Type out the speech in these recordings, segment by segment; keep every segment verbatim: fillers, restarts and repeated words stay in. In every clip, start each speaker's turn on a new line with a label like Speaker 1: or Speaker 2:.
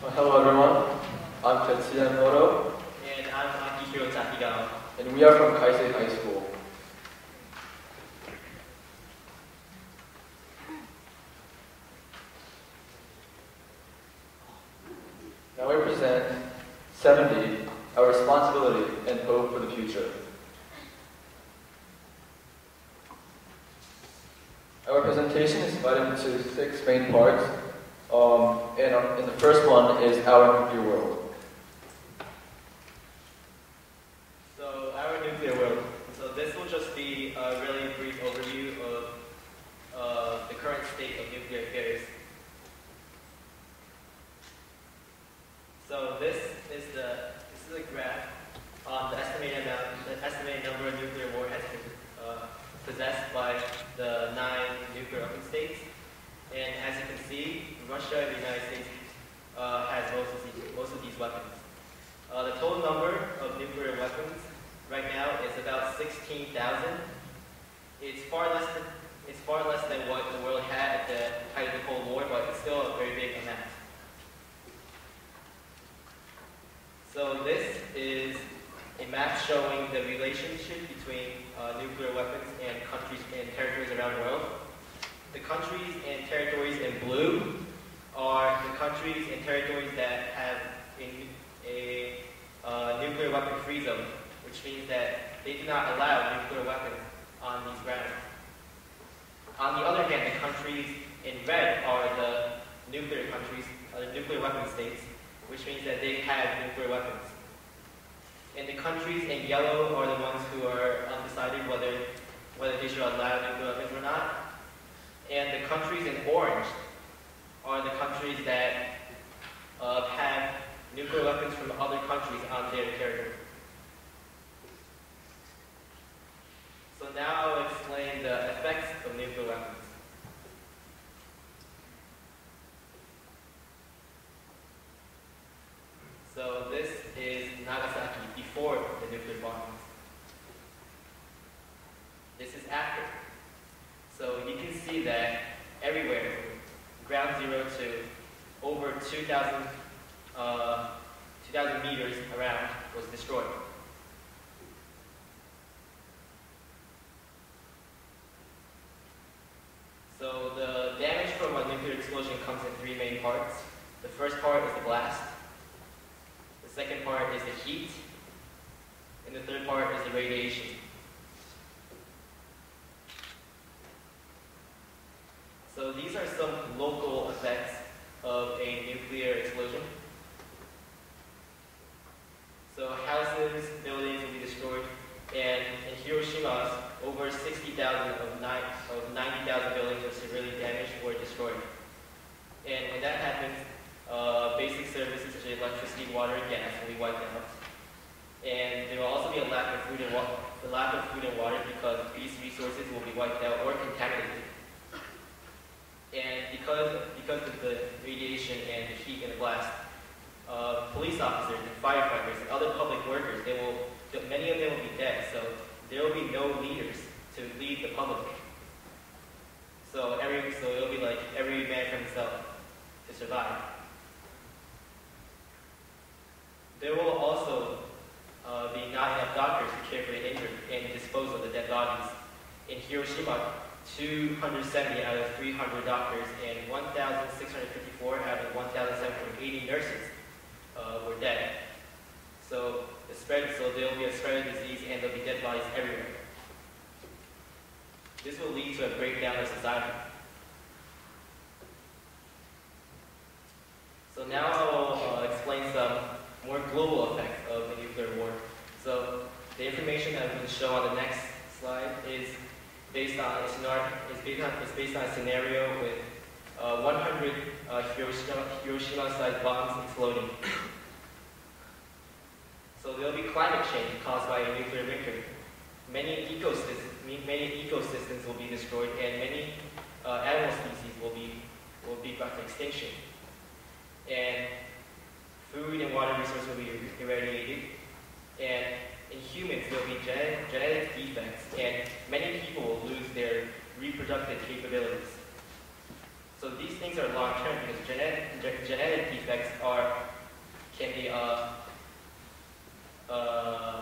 Speaker 1: Uh, hello everyone, I'm Tetsuya Noto,
Speaker 2: And I'm Akihiro Takigawa.
Speaker 1: and we are from Kaisei High School. Now we present seventy, Our Responsibility and Hope for the Future. Our presentation is divided into six main parts, um, and, our, and the first one is Our Nuclear World.
Speaker 2: So, our nuclear world. So this will just be a really brief overview of uh, the current state of nuclear affairs. So this is the this is a graph on the estimated amount, the estimated number of nuclear warheads uh, possessed by the nine nuclear weapon states. And as you can see, Russia and the United States uh, has most of these most of these weapons. Uh, the total number of nuclear weapons right now is about sixteen thousand. It's far less than it's far less than what the world had at the height of the Cold War, but it's still a very big amount. So this is a map showing the relationship between uh, nuclear weapons and countries and territories around the world. The countries and territories in blue are the countries and territories that have a, a uh, nuclear weapon-free zone, which means that they do not allow nuclear weapons on these grounds. On the other hand, the countries in red are the nuclear countries, uh, the nuclear weapon states, which means that they have nuclear weapons. And the countries in yellow are the ones who are undecided whether, whether they should allow nuclear weapons or not. And the countries in orange are the countries that uh, have nuclear weapons from other countries on their territory. So now I'll explain the effects of nuclear weapons. So this is Nagasaki before the nuclear bombings. This is after. So you can see that everywhere, ground zero to over two thousand uh, two thousand meters around was destroyed. So the damage from a nuclear explosion comes in three main parts. The first part is the blast. The second part is the heat. And the third part is the radiation. So these are some local effects of a nuclear explosion. So houses, buildings will be destroyed, and in Hiroshima, over sixty thousand of ninety thousand buildings were severely damaged or destroyed. And when that happens, uh, basic services such as electricity, water, and gas will be wiped out. And there will also be a lack of food and water, the lack of food and water because these resources will be wiped out or contaminated. And because, because of the radiation and the heat and the blast, uh, police officers and firefighters and other public workers, they will, many of them will be dead, so there will be no leaders to lead the public. So every, so it'll be like every man for himself to survive. There will also uh, be not enough doctors to care for the injured and dispose of the dead bodies. In Hiroshima, two hundred seventy out of three hundred doctors and one thousand six hundred fifty-four out of one thousand seven hundred eighty nurses uh, were dead. So the spread, so there will be a spread of disease and there will be dead bodies everywhere. This will lead to a breakdown of society. So now I will uh, explain some more global effects of the nuclear war. So the information that I'm going to show on the next slide is based on a scenario. Is based on is based on a scenario with uh, one hundred uh, Hiroshima, Hiroshima-sized bombs exploding. So there will be climate change caused by a nuclear winter. Many ecosystems, many ecosystems will be destroyed, and many uh, animal species will be will be brought to extinction. And food and water resources will be irradiated. And in humans, there will be genetic, genetic defects, and many people will lose their reproductive capabilities. So these things are long-term because genetic, ge- genetic defects are, can be, uh, uh,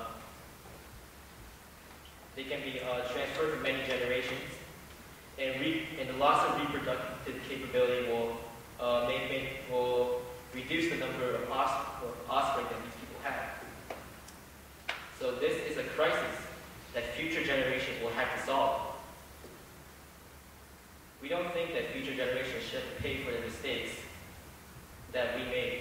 Speaker 2: they can be uh, transferred for many generations, and, re and the loss of reproductive capability will, uh, make, make, will reduce the number of offspring that these people have. So this is a crisis that future generations will have to solve. We don't think that future generations should have to pay for the mistakes that we made.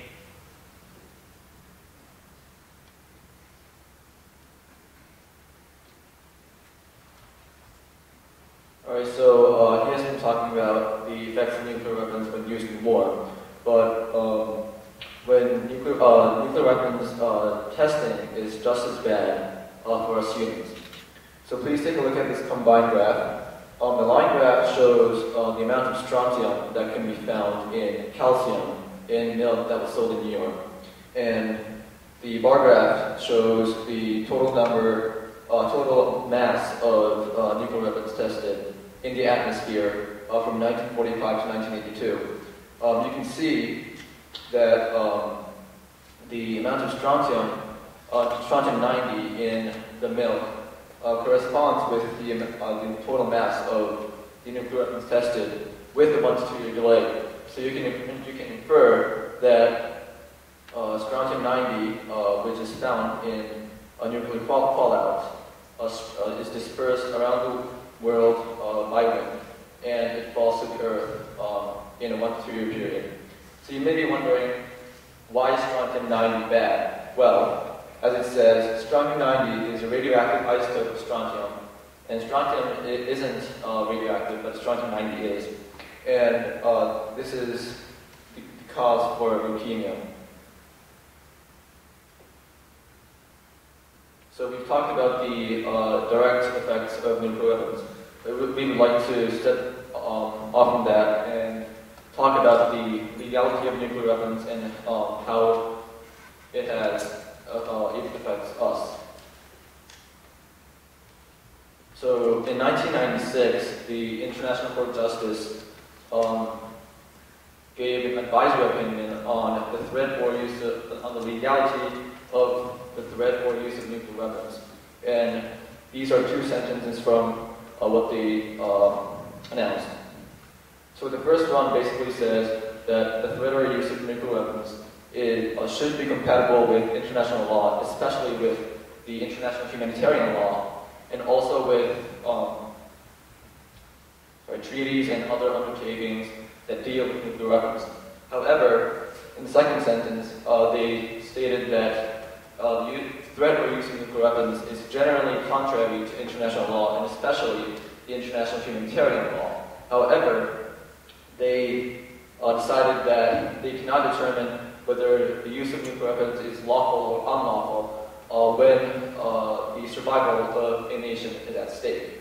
Speaker 1: Alright, so uh, he has been talking about the effects of nuclear weapons when used in war, but um, when nuclear, uh, nuclear weapons uh, testing is just as bad uh, for us humans. So please take a look at this combined graph. Um, the line graph shows uh, the amount of strontium that can be found in calcium in milk that was sold in New York. And the bar graph shows the total number, uh, total mass of uh, nuclear weapons tested in the atmosphere uh, from nineteen forty-five to nineteen eighty-two. Um, you can see that um, the amount of strontium, uh, strontium ninety in the milk uh, corresponds with the, uh, the total mass of the nuclear weapons tested with a one to two year delay. So you can, you can infer that uh, strontium ninety, uh, which is found in a nuclear fall fallout, uh, uh, is dispersed around the world uh, by wind, and it falls to the earth um, in a one to two year period. So you may be wondering, why is strontium ninety bad? Well, as it says, strontium ninety is a radioactive isotope of strontium, and strontium it isn't uh, radioactive, but strontium ninety is. And uh, this is the cause for leukemia. So we've talked about the uh, direct effects of nuclear weapons. We would like to step um, off from that and talk about the legality of nuclear weapons and um, how it has uh, uh, it affects us. So in nineteen ninety-six, the International Court of Justice um, gave an advisory opinion on the threat or use of, on the legality of the threat or use of nuclear weapons. And these are two sentences from uh, what they uh, announced. So the first one basically says that the threat or use of nuclear weapons is, uh, should be compatible with international law, especially with the international humanitarian law, and also with um, sorry, treaties and other undertakings that deal with nuclear weapons. However, in the second sentence, uh, they stated that uh, the threat or use of nuclear weapons is generally contrary to international law, and especially the international humanitarian law. However, they uh, decided that they cannot determine whether the use of nuclear weapons is lawful or unlawful uh, when uh, the survival of a nation is at stake.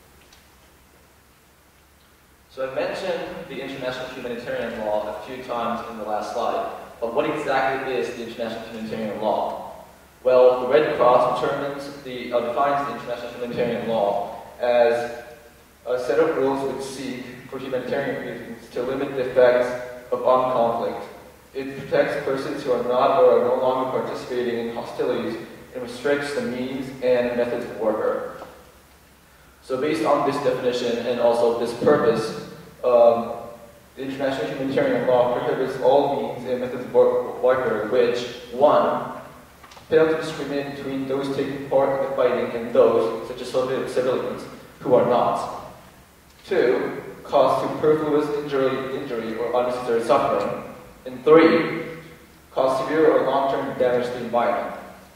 Speaker 1: So I mentioned the international humanitarian law a few times in the last slide, but what exactly is the international humanitarian law? Well, the Red Cross determines the, uh, defines the international humanitarian law as a set of rules which seek, for humanitarian reasons, to limit the effects of armed conflict. It protects persons who are not or are no longer participating in hostilities and restricts the means and methods of warfare. So based on this definition and also this purpose, um, the international humanitarian law prohibits all means and methods of warfare which, one, fail to discriminate between those taking part in the fighting and those, such as civilians, who are not. Two, cause superfluous injury, injury or unnecessary suffering. And three, cause severe or long-term damage to the environment.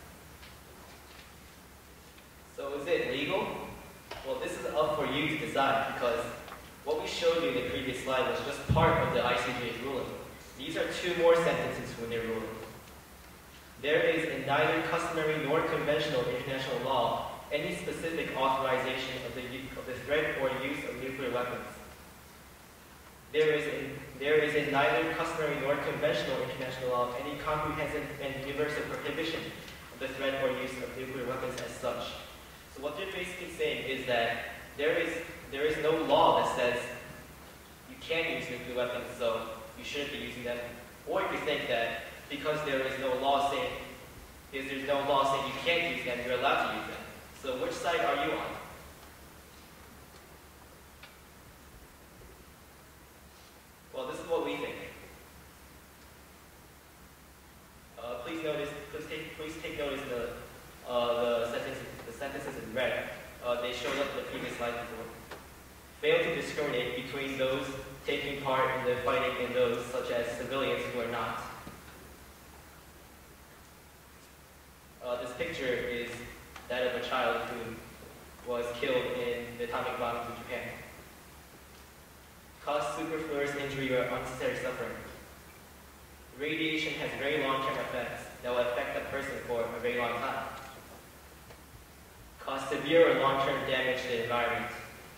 Speaker 2: So is it legal? Well, this is up for you to decide, because what we showed you in the previous slide was just part of the I C J's ruling. These are two more sentences from their ruling. There is in neither customary nor conventional international law any specific authorization of the, of the threat or use of nuclear weapons. There is, in, there is in neither customary nor conventional international law any comprehensive and universal prohibition of the threat or use of nuclear weapons as such. So what they're basically saying is that there is, there is no law that says you can use nuclear weapons, so you shouldn't be using them. Or if you think that because there is no law saying, because there's no law saying you can't use them, you're allowed to use them. So which side are you on? Well, this is what we think. Uh, please notice, please take, please take notice the uh, the sentences, the sentences in red. Uh, they showed up in the previous slide before. Fail to discriminate between those taking part in the fighting and those, such as civilians, who are not. Uh, this picture is that of a child who was killed in the atomic bombings of Japan. Cause superfluous injury or unnecessary suffering. Radiation has very long-term effects that will affect a person for a very long time. Cause severe or long-term damage to the environment.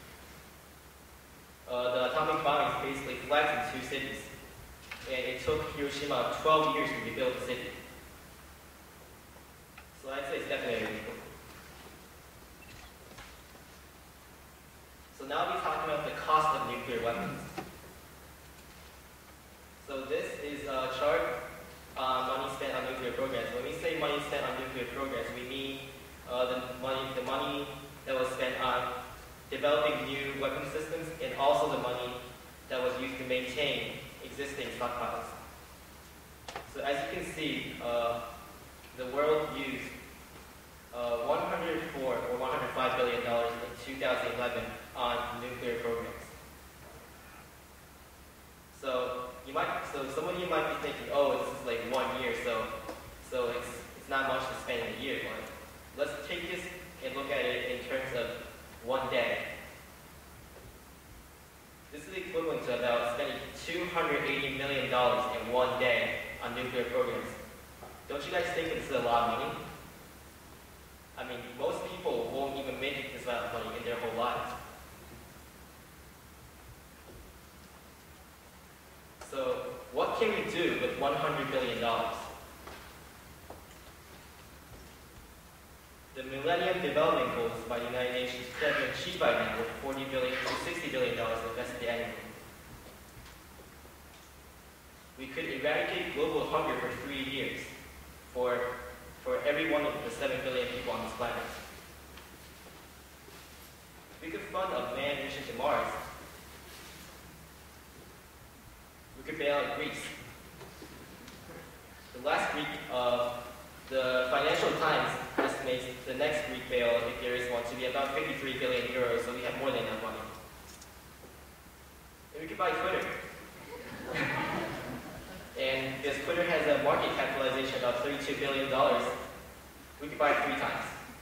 Speaker 2: Uh, the atomic bombings basically flattened two cities, and it took Hiroshima twelve years to rebuild the city. So I'd say it's definitely illegal. So now we're talking about the cost of nuclear weapons. So this is a chart on money spent on nuclear programs. When we say money spent on nuclear programs, we mean uh, the money, the money that was spent on developing new weapon systems, and also the money that was used to maintain existing stockpiles. So as you can see, uh, the world used uh, one hundred four or one hundred five billion dollars in two thousand eleven on nuclear programs. So you might, so some of you might be thinking, oh, this is like one year, so so it's it's not much to spend in a year. But let's take this and look at it in terms of one day. This is equivalent to about spending two hundred eighty million dollars in one day on nuclear programs. Don't you guys think this is a lot of money? I mean, most people won't even make this amount of money in their whole lives. So, what can we do with one hundred billion dollars? The Millennium Development Goals by the United Nations have been achieved by now with forty billion dollars to sixty billion dollars invested annually. We could eradicate global hunger for three years for, for every one of the seven billion people on this planet. We could fund a manned mission to Mars. We could bail out Greece. The last Greek, uh, the Financial Times estimates the next Greek bail, if there is one, to be about fifty-three billion euros, so we have more than enough money. And we could buy Twitter. And because Twitter has a market capitalization of thirty-two billion dollars, we could buy it three times.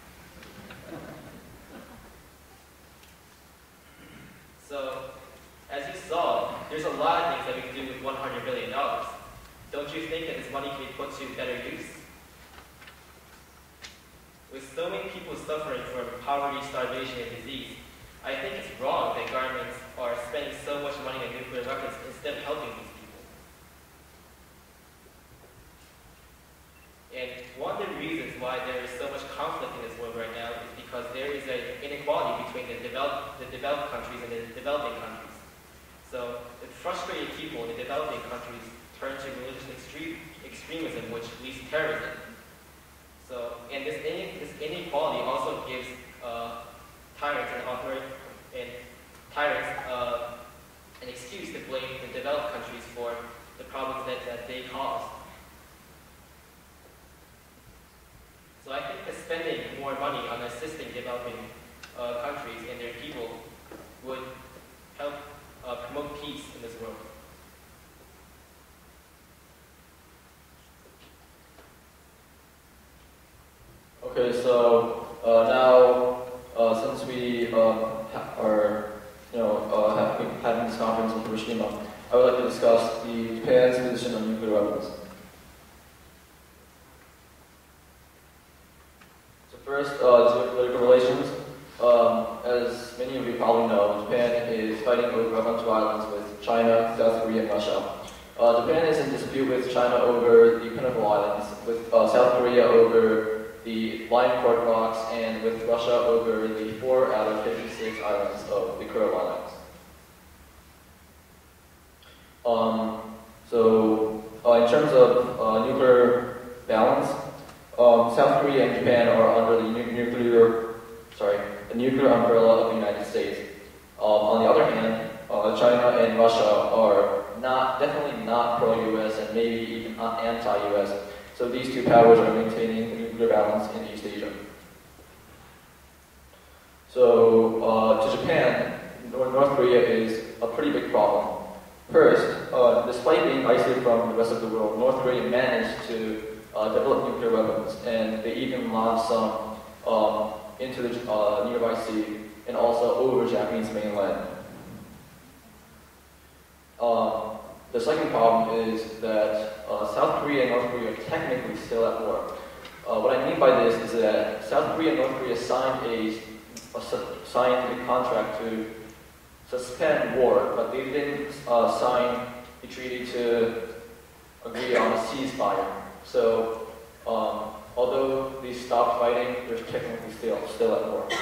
Speaker 2: So, as you saw, there's a lot of things that we can do with one hundred billion dollars. Don't you think that this money can be put to better use? With so many people suffering from poverty, starvation, and disease, I think it's wrong that governments are spending so much money on nuclear weapons instead of helping these people. And one of the reasons why there is so much conflict in this world right now is because there is an inequality between the developed, the developed countries and the developing countries. So the frustrated people in the developing countries turn to religious extreme, extremism, which leads to terrorism. So, and this, in, this inequality also gives uh, tyrants and author and tyrants uh, an excuse to blame the developed countries for the problems that, that they caused. So I think that spending more money on assisting developing uh, countries and their people would help uh, promote peace in this world.
Speaker 1: Okay, so uh, now uh, since we uh, are, you know, uh, having, having this conference in Hiroshima, I would like to discuss the Japan's position on nuclear weapons. So first, uh, geopolitical relations. Um, as many of you probably know, Japan is fighting over a bunch of islands with China, South Korea, and Russia. Uh, Japan is in dispute with China over the Peninsula Islands, with uh, South Korea over the Lion Court Rocks, and with Russia over the four out of fifty-six islands of the Kuril Islands. Um, so uh, in terms of uh, nuclear balance, um, South Korea and Japan are under the nu nuclear, sorry, the nuclear umbrella of the United States. Um, on the other hand, uh, China and Russia are not, definitely not pro-U S and maybe even anti-U S. So these two powers are maintaining the nuclear balance in East Asia. So uh, to Japan, North Korea is a pretty big problem. First, uh, despite being isolated from the rest of the world, North Korea managed to uh, develop nuclear weapons, and they even launched some um, into the uh, nearby sea and also over Japanese mainland. Um, the second problem is that uh, South Korea and North Korea are technically still at war. Uh, what I mean by this is that South Korea and North Korea signed a, a signed a contract to suspend war, but they didn't uh, sign a treaty to agree on a ceasefire. So, um, although they stopped fighting, they're technically still still at war.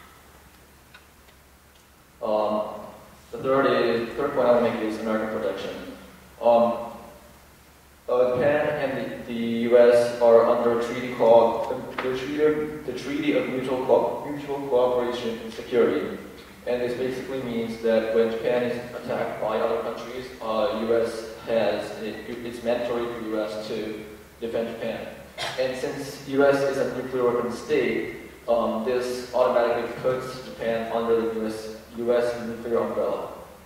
Speaker 1: Um, the third is the third point I want to make is American protection. Um, uh, Japan and the, the U S are under a treaty called the, the, treaty, the Treaty of Mutual, Co Mutual Cooperation and Security. And this basically means that when Japan is attacked by other countries, uh, U S has, it, it's mandatory for U S to defend Japan. And since U S is a nuclear weapon state, um, this automatically puts Japan under the U S, U S nuclear umbrella.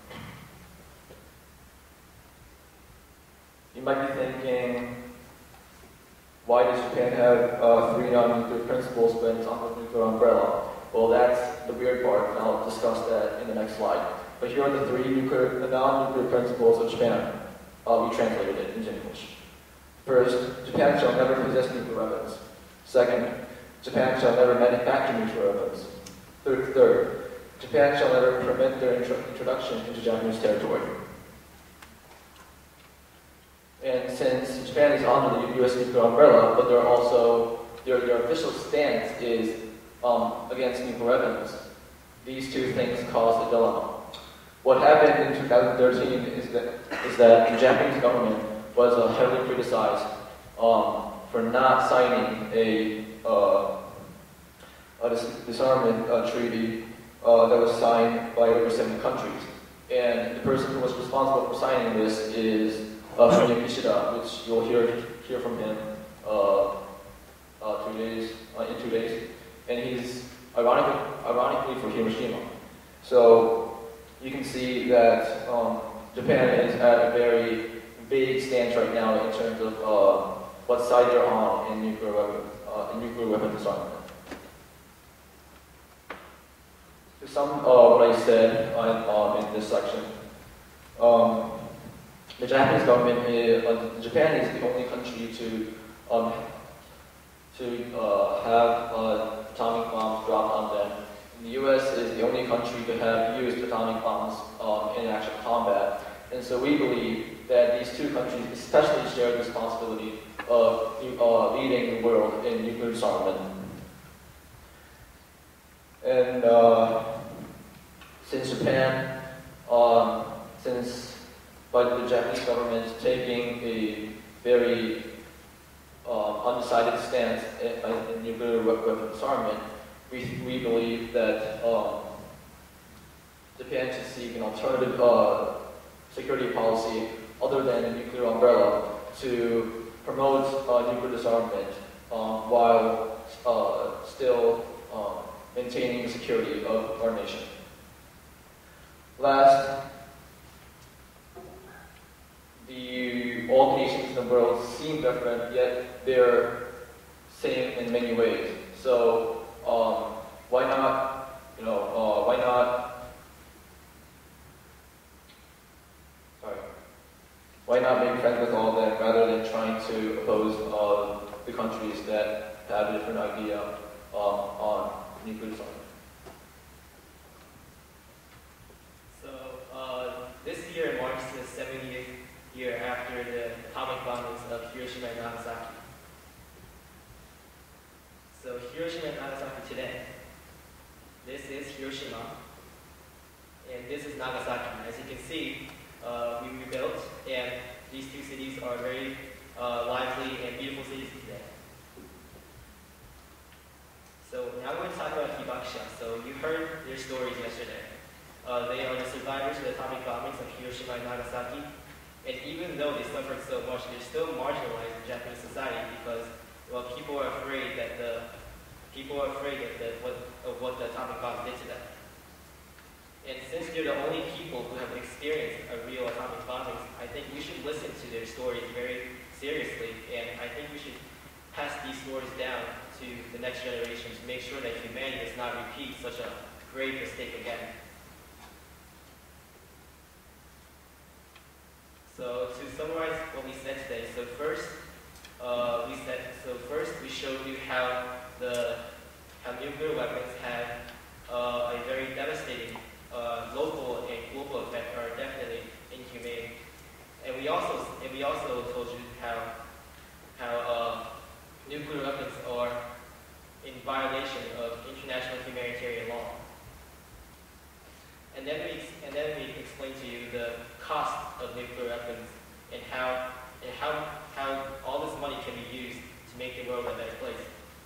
Speaker 1: You might be thinking, why does Japan have uh, three non-nuclear principles when it's under the nuclear umbrella? Well, that's the weird part, and I'll discuss that in the next slide. But here are the three nuclear, the non-nuclear principles of Japan. Uh, we translated it into English. First, Japan shall never possess nuclear weapons. Second, Japan shall never manufacture nuclear weapons. Third, third Japan shall never permit their intro introduction into Japanese territory. And since Japan is under the U S nuclear umbrella, but they're also, their, their official stance is um, against nuclear weapons, these two things cause a dilemma. What happened in two thousand thirteen is that, is that the Japanese government was uh, heavily criticized um, for not signing a, uh, a dis disarmament uh, treaty uh, that was signed by over seventy countries. And the person who was responsible for signing this is uh, Fumio Kishida, which you'll hear hear from him uh, uh, two days uh, in two days. And he's ironically, ironically for Hiroshima. So you can see that um, Japan is at a very vague stance right now in terms of uh, what side they're on in nuclear weapon, uh, in nuclear weapon disarmament. To sum uh, what I said uh, in this section, um, the Japanese government, is, uh, Japan is the only country to um, to uh, have uh, atomic bombs dropped on them. And the U S is the only country to have used atomic bombs um, in actual combat. And so we believe that these two countries especially share the responsibility of uh, leading the world in nuclear disarmament. And uh, since Japan, um, since but the Japanese government is taking a very uh, undecided stance in, in nuclear weapon disarmament, we, we believe that um, Japan should seek an alternative uh, security policy other than the nuclear umbrella to promote uh, nuclear disarmament um, while uh, still um, maintaining the security of our nation. Last, the all nations in the world seem different, yet they're same in many ways. So um, why not, you know, uh, why not, sorry, why not make friends with all of them rather than trying to oppose uh, the countries that have a different idea um, on nuclear disarmament?
Speaker 2: So uh, this year marks the seventieth year after the atomic bombings of Hiroshima and Nagasaki. So Hiroshima and Nagasaki today. This is Hiroshima, and this is Nagasaki. As you can see, uh, we rebuilt, and these two cities are very uh, lively and beautiful cities today. So now we're going to talk about Hibakusha. So you heard their stories yesterday. Uh, they are the survivors of the atomic bombings of Hiroshima and Nagasaki. And even though they suffered so much, they're still marginalized in Japanese society because, well, people are afraid that the people are afraid of, the, what, of what the atomic bomb did to them. And since they're the only people who have experienced a real atomic bombing, I think we should listen to their stories very seriously, and I think we should pass these stories down to the next generation to make sure that humanity does not repeat such a grave mistake again. So to summarize what we said today, so first uh, we said so first we showed you how the how nuclear weapons have uh, a very devastating uh, local and global effect, are definitely inhumane. And we also and we also told you how how uh, nuclear weapons are in violation of international humanitarian law. And then we and then we explained to you the cost of nuclear weapons and how and how how all this money can be used to make the world a better place.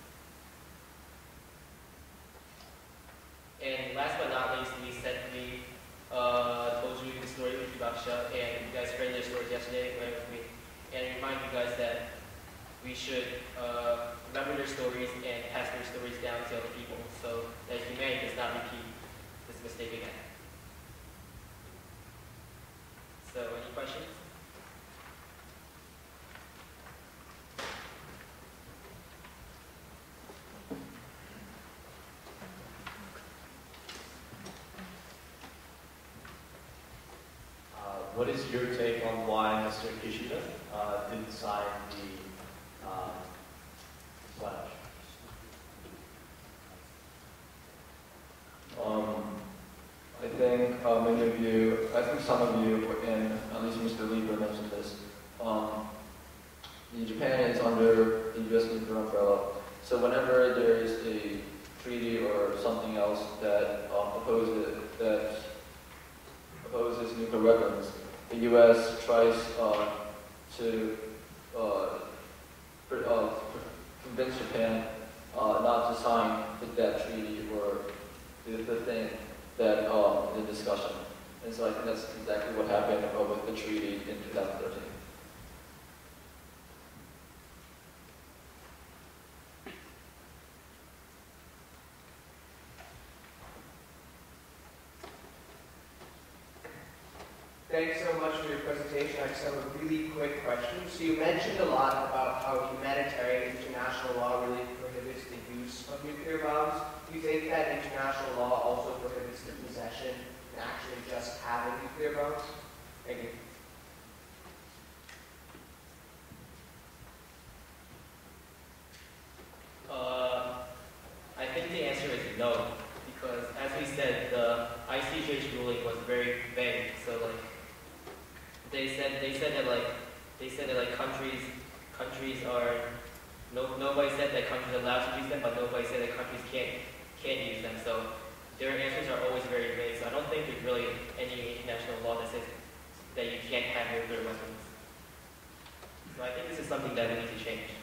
Speaker 2: And last but not least, we said we uh, told you the story of Hibakusha, and you guys heard their stories yesterday right with me, and remind you guys that we should uh, remember their stories and pass their stories down to other people so that humanity does not repeat this mistake again. So, any questions?
Speaker 3: Uh, what is your take on why Mister Kishida uh, didn't sign the uh, pledge?
Speaker 1: Um, I think uh, many of you, I think some of you, and at least Mister Lieber mentioned this, um, Japan is under the U S nuclear umbrella, so whenever there is a treaty or something else that um, opposes, that opposes nuclear weapons, the U S tries uh, to uh, pr- uh, convince Japan uh, not to sign that treaty or the, the thing that um, the discussion. And so I think that's exactly what happened uh, with the treaty in two thousand thirteen.
Speaker 4: Thanks so much for your presentation. I just have a really quick question. So you mentioned a lot about how humanitarian international law really prohibits the use of nuclear bombs. Do you think that international law also prohibits the possession and actually just having nuclear bombs? Thank you.
Speaker 2: Uh, I think the answer is no, because as we said, the I C J's ruling was very vague. So like, they said they said that like they said that like countries countries are no nobody said that countries are allowed to use them, but nobody said that countries can't can't use them. So their answers are always very vague. So I don't think there's really any international law that says that you can't have nuclear weapons. So I think this is something that we need to change.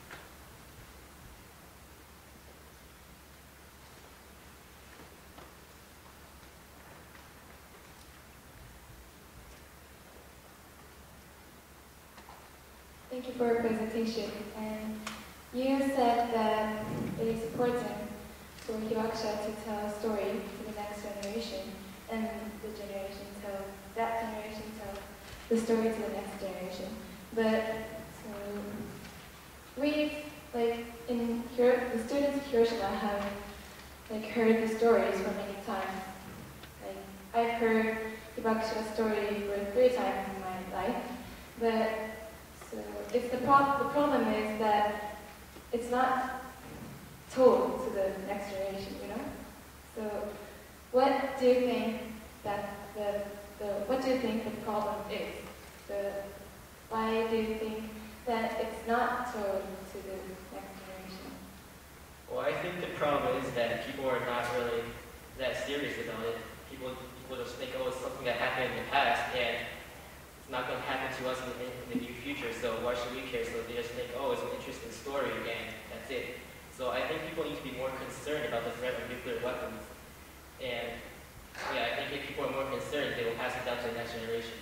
Speaker 5: Thank you for your presentation. And you said that it is important for Hibakusha to tell a story to the next generation, and the generation tell that generation tell the story to the next generation. But so we like in Hiro, the students of Hiroshima have like heard the stories for many times. Like I've heard Hibakusha's story for three times in my life, but so it's the, pro- the problem is that it's not told to the next generation, you know? So what do you think that the, the what do you think the problem is? The, why do you think that it's not told to the next generation?
Speaker 2: Well, I think the problem is that people are not really that serious about it. People, people just think, oh, it's something that happened in the past, and not going to happen to us in, in, in the near future, so why should we care? So they just think, oh, it's an interesting story, and that's it. So I think people need to be more concerned about the threat of nuclear weapons. And yeah, I think if people are more concerned, they will pass it down to the next generation.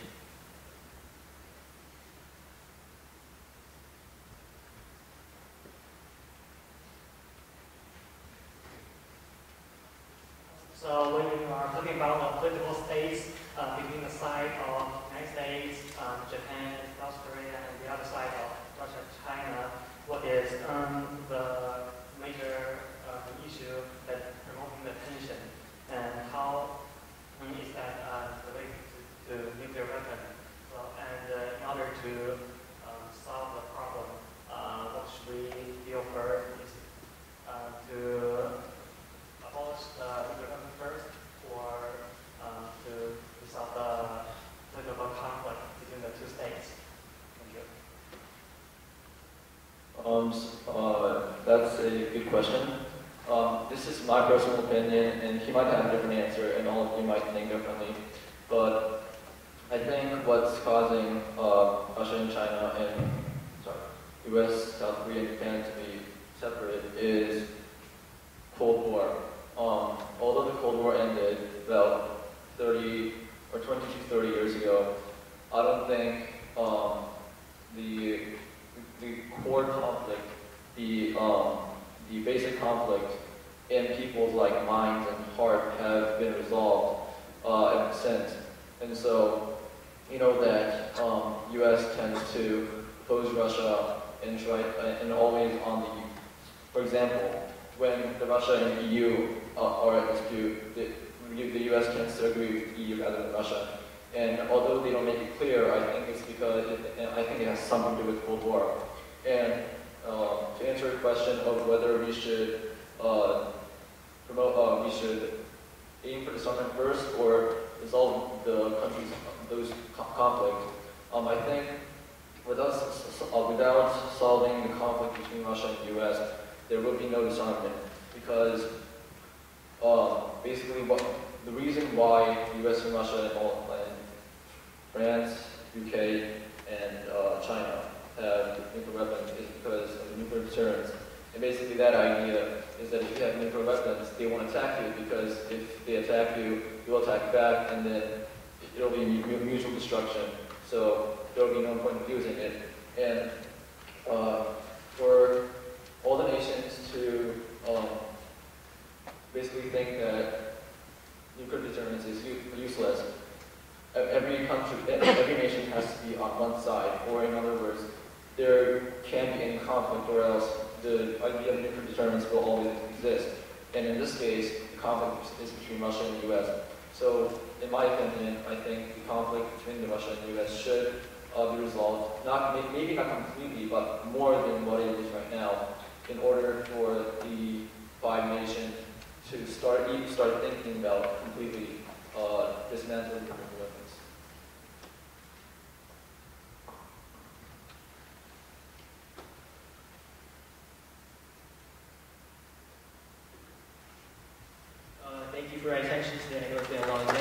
Speaker 6: So when you are talking about the political states uh, between the side of United States, um, Japan, South Korea, and the other side of Russia, China, what is um, the major uh, issue that promoting the tension, and how um, is that uh, related to, to nuclear weapon? So, and uh, in order to um, solve the problem, uh, what should we do first? Is uh, to abolish the nuclear weapon first, or um, to resolve the political conflict between the two states? Thank you.
Speaker 1: Um, s- uh, that's a good question. Um, this is my personal opinion, and he might have a different answer, and all of you might think differently. But I think what's causing uh, Russia and China and sorry, U S, South Korea, and Japan to be separate is Cold War. Um, although the Cold War ended about thirty or twenty to thirty years ago, I don't think um, the the core conflict, the um, the basic conflict in people's like minds and heart have been resolved uh, ever since. And so, you know that um, U S tends to oppose Russia and try and always on the, for example, when the Russia and E U uh, are at dispute, the, the U S tends to agree with E U rather than Russia. And although they don't make it clear, I think it's because it, I think it has something to do with Cold War. And uh, to answer your question of whether we should uh, promote, uh, we should aim for disarmament first or resolve the countries those co conflicts. Um, I think without uh, without solving the conflict between Russia and U S, there will be no disarmament because um, basically what the reason why U S and Russia and, all, and France, U K, and uh, China have nuclear weapons is because of nuclear deterrence. And basically that idea is that if you have nuclear weapons, they won't attack you because if they attack you, you'll attack back and then it'll be mutual destruction. So there'll be no point in using it. And uh, for all the nations to um, basically think that nuclear deterrence is useless, every country, every nation has to be on one side, or in other words, there can't be any conflict, or else the idea of nuclear deterrence will always exist. And in this case, the conflict is between Russia and the U S. So, in my opinion, I think the conflict between the Russia and the U S should uh, be resolved, not maybe not completely, but more than what it is right now, in order for the five nations to start even start thinking about completely uh, dismantling nuclear weapons.
Speaker 2: Uh, thank you for your attention today. I know it's been a long day.